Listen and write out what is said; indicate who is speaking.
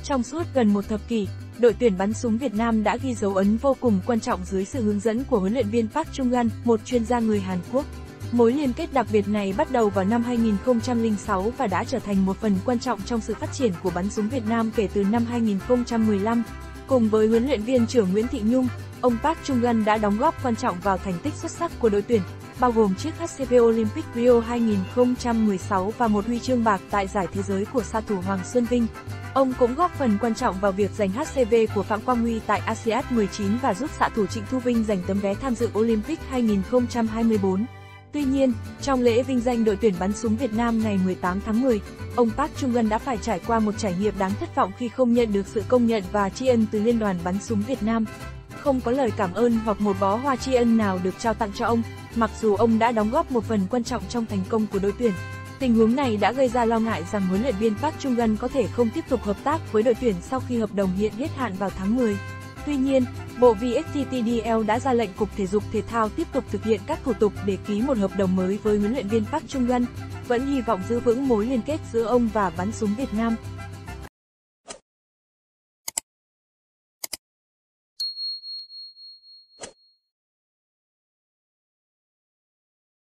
Speaker 1: Trong suốt gần một thập kỷ, đội tuyển bắn súng Việt Nam đã ghi dấu ấn vô cùng quan trọng dưới sự hướng dẫn của huấn luyện viên Park Chung-gan, một chuyên gia người Hàn Quốc. Mối liên kết đặc biệt này bắt đầu vào năm 2006 và đã trở thành một phần quan trọng trong sự phát triển của bắn súng Việt Nam kể từ năm 2015. Cùng với huấn luyện viên trưởng Nguyễn Thị Nhung, ông Park Chung-gan đã đóng góp quan trọng vào thành tích xuất sắc của đội tuyển, bao gồm chiếc HCV Olympic Rio 2016 và một huy chương bạc tại giải thế giới của xạ thủ Hoàng Xuân Vinh. Ông cũng góp phần quan trọng vào việc giành HCV của Phạm Quang Huy tại ASEAN 19 và giúp xạ thủ Trịnh Thu Vinh giành tấm vé tham dự Olympic 2024. Tuy nhiên, trong lễ vinh danh đội tuyển bắn súng Việt Nam ngày 18 tháng 10, ông Park Chung-gan đã phải trải qua một trải nghiệm đáng thất vọng khi không nhận được sự công nhận và tri ân từ Liên đoàn bắn súng Việt Nam. Không có lời cảm ơn hoặc một bó hoa tri ân nào được trao tặng cho ông, mặc dù ông đã đóng góp một phần quan trọng trong thành công của đội tuyển. Tình huống này đã gây ra lo ngại rằng huấn luyện viên Park Chung-gan có thể không tiếp tục hợp tác với đội tuyển sau khi hợp đồng hiện hết hạn vào tháng 10. Tuy nhiên, Bộ VSTTDL đã ra lệnh Cục Thể dục Thể thao tiếp tục thực hiện các thủ tục để ký một hợp đồng mới với huấn luyện viên Park Chung-gan, vẫn hy vọng giữ vững mối liên kết giữa ông và bắn súng Việt Nam.